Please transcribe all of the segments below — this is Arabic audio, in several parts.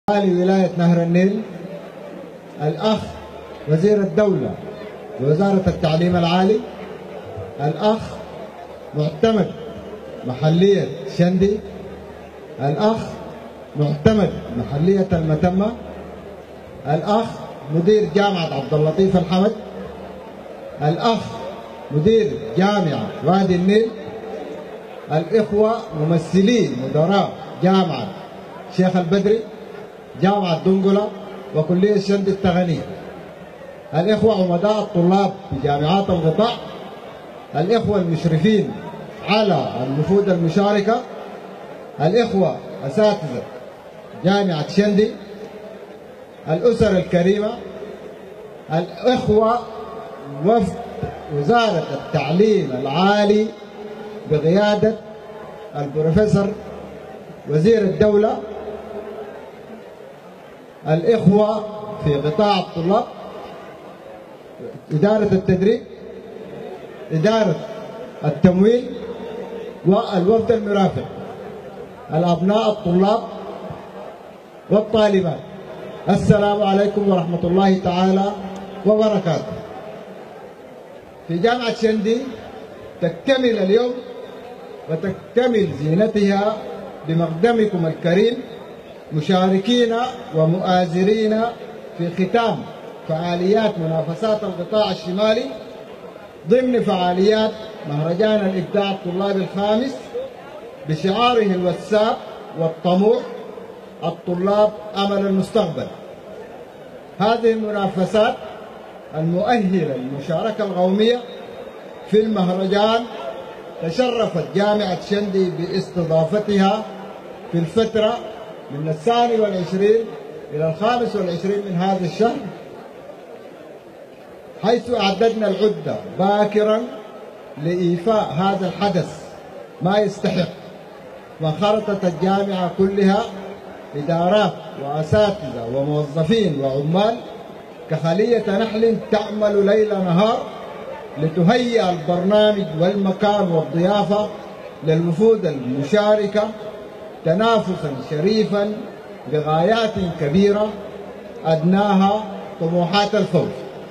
والي ولاية نهر النيل الأخ وزير الدولة بوزارة التعليم العالي، الأخ معتمد محلية شندي، الأخ معتمد محلية المتمة، الأخ مدير جامعة عبد اللطيف الحمد، الأخ مدير جامعة وادي النيل، الإخوة ممثلين مدراء جامعة شيخ البدري، جامعة دنقلة وكلية شندي التغنية، الإخوة عمداء الطلاب في جامعات القطاع، الإخوة المشرفين على الوفود المشاركة، الإخوة أساتذة جامعة شندي، الأسر الكريمة، الإخوة وفد وزارة التعليم العالي بقيادة البروفيسور وزير الدولة، الإخوة في قطاع الطلاب، إدارة التدريب، إدارة التمويل، والوفد المرافق، الأبناء الطلاب والطالبات. السلام عليكم ورحمة الله تعالى وبركاته. في جامعة شندي تكتمل اليوم وتكتمل زينتها بمقدمكم الكريم مشاركين ومؤازرين في ختام فعاليات منافسات القطاع الشمالي ضمن فعاليات مهرجان الإبداع الطلابي الخامس بشعاره الوسام والطموح: الطلاب أمل المستقبل. هذه المنافسات المؤهلة للمشاركة القومية في المهرجان تشرفت جامعة شندي باستضافتها في الفترة من 22 إلى 25 من هذا الشهر، حيث أعددنا العدة باكرا لإيفاء هذا الحدث ما يستحق، وانخرطت الجامعة كلها إدارات وأساتذة وموظفين وعمال كخلية نحل تعمل ليل نهار لتهيئ البرنامج والمكان والضيافة للوفود المشاركة تنافسا شريفا بغايات كبيرة أدناها طموحات الفوز.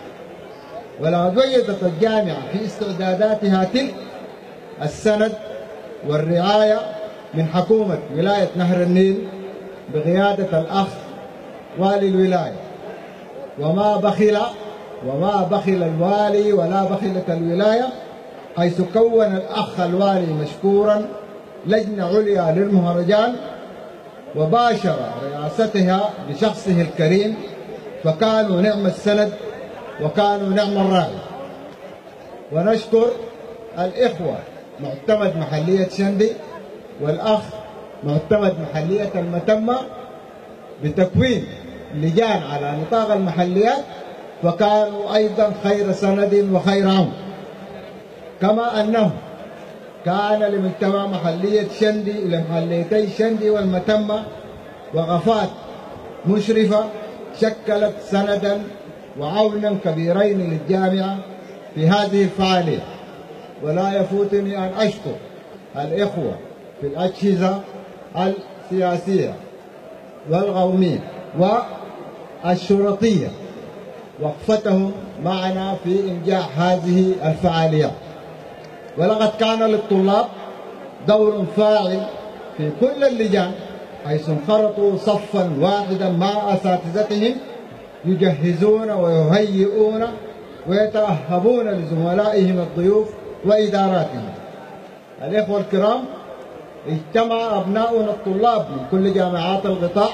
ولقد وجدت الجامعة في استعداداتها تلك السند والرعاية من حكومة ولاية نهر النيل بقيادة الأخ والي الولاية، وما بخل الوالي ولا بخلت الولاية، حيث كون الأخ الوالي مشكورا لجنة عليا للمهرجان وباشر رئاستها بشخصه الكريم، فكانوا نعم السند وكانوا نعم الراعي. ونشكر الإخوة معتمد محلية شندي والأخ معتمد محلية المتمة بتكوين لجان على نطاق المحليات، فكانوا أيضا خير سند وخير عون. كما أنه كان لمجتمع محلية شندي لمحليتي شندي والمتمة وقفات مشرفة شكلت سندا وعونا كبيرين للجامعة في هذه الفعالية. ولا يفوتني أن أشكر الإخوة في الأجهزة السياسية والقومية والشرطية وقفتهم معنا في إنجاح هذه الفعاليات. ولقد كان للطلاب دور فاعل في كل اللجان، حيث انخرطوا صفا واحدا مع أساتذتهم يجهزون ويهيئون ويتأهبون لزملائهم الضيوف وإداراتهم. الإخوة الكرام، اجتمع أبناؤنا الطلاب من كل جامعات القطاع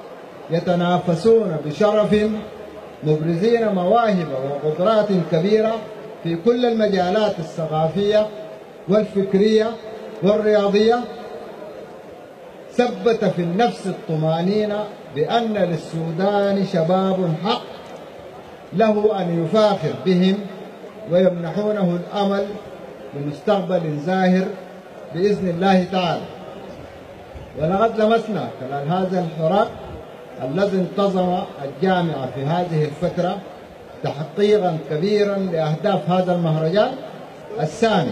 يتنافسون بشرف مبرزين مواهب وقدرات كبيرة في كل المجالات الثقافية والفكرية والرياضية. ثبت في النفس الطمأنينة بأن للسودان شباب حق له أن يفاخر بهم ويمنحونه الأمل بمستقبل زاهر بإذن الله تعالى. ولقد لمسنا خلال هذا الحراك الذي انتظم الجامعة في هذه الفترة تحقيقا كبيرا لأهداف هذا المهرجان الثاني،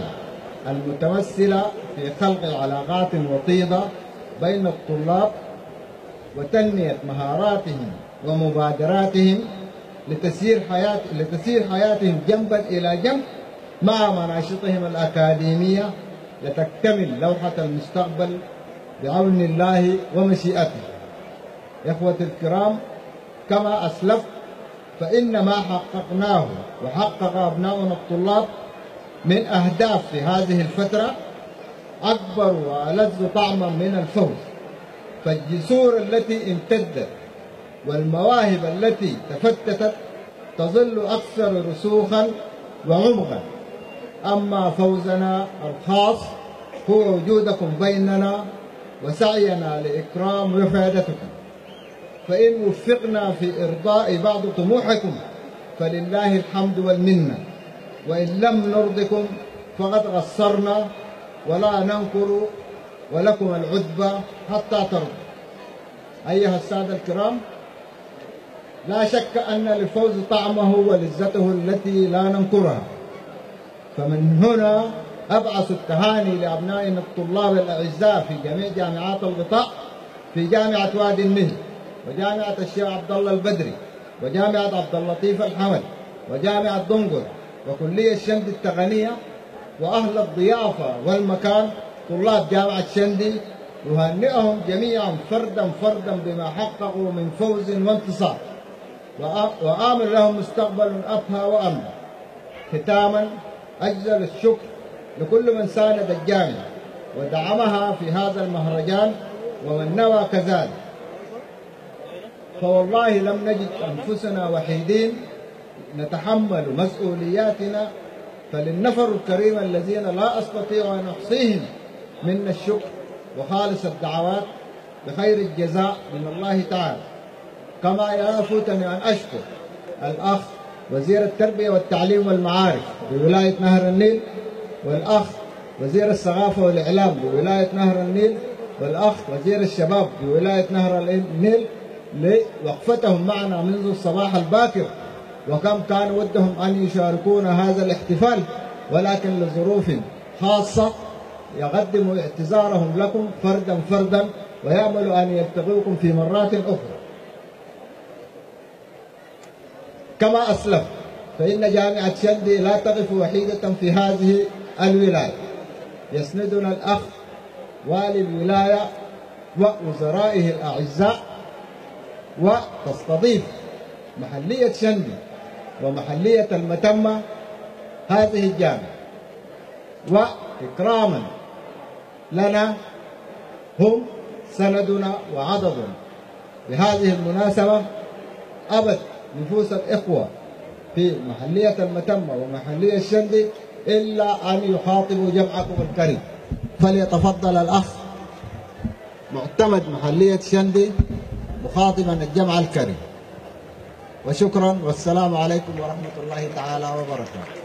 المتمثلة في خلق علاقات وطيدة بين الطلاب وتنمية مهاراتهم ومبادراتهم لتسيير حياتهم جنبا إلى جنب مع مناشطهم الأكاديمية لتكتمل لوحة المستقبل بعون الله ومشيئته. إخوتي الكرام، كما أسلفت فإن ما حققناه وحقق أبناؤنا الطلاب من أهداف في هذه الفترة أكبر وألذ طعما من الفوز، فالجسور التي امتدت والمواهب التي تفتتت تظل أكثر رسوخا وعمقا. أما فوزنا الخاص هو وجودكم بيننا وسعينا لإكرام وفادتكم، فإن وفقنا في إرضاء بعض طموحكم فلله الحمد والمنة، وإن لم نرضكم فقد قصرنا ولا ننكر ولكم العتبى حتى ترضوا. أيها السادة الكرام، لا شك أن للفوز طعمه ولذته التي لا ننكرها، فمن هنا أبعث التهاني لأبنائنا الطلاب الأعزاء في جميع جامعات الغطاء، في جامعة وادي النيل وجامعة الشيخ عبد الله البدري وجامعة عبد اللطيف الحمد وجامعة دنقر وكلية شندي التقنية وأهل الضيافة والمكان طلاب جامعة شندي، يهنئهم جميعا فردا فردا بما حققوا من فوز وانتصار، وآمل لهم مستقبل أبهى وأمن. ختاما، أجزل الشكر لكل من ساند الجامعة ودعمها في هذا المهرجان ومن نوى كذلك، فوالله لم نجد أنفسنا وحيدين نتحمل مسؤولياتنا، فللنفر الكريم الذين لا أستطيع أن أحصيهم منا الشكر وخالص الدعوات بخير الجزاء من الله تعالى. كما يفوتني أن أشكر الأخ وزير التربية والتعليم والمعارف بولاية نهر النيل، والأخ وزير الثقافة والإعلام بولاية نهر النيل، والأخ وزير الشباب بولاية نهر النيل لوقفتهم معنا منذ الصباح الباكر، وكم كان ودهم أن يشاركونا هذا الاحتفال، ولكن لظروف خاصة يقدم اعتذارهم لكم فردا فردا ويأمل أن يلتقوكم في مرات أخرى. كما أسلف فإن جامعة شندي لا تقف وحيدة في هذه الولاية، يسندنا الأخ والي الولاية ووزرائه الأعزاء، وتستضيف محلية شندي ومحلية المتمة هذه الجامعة، وإكراما لنا هم سندنا وعضدنا. بهذه المناسبة أبت نفوس الإخوة في محلية المتمة ومحلية شندي إلا أن يخاطبوا جمعكم الكريم، فليتفضل الأخ معتمد محلية شندي مخاطبا الجمع الكريم. وشكرا، والسلام عليكم ورحمة الله تعالى وبركاته.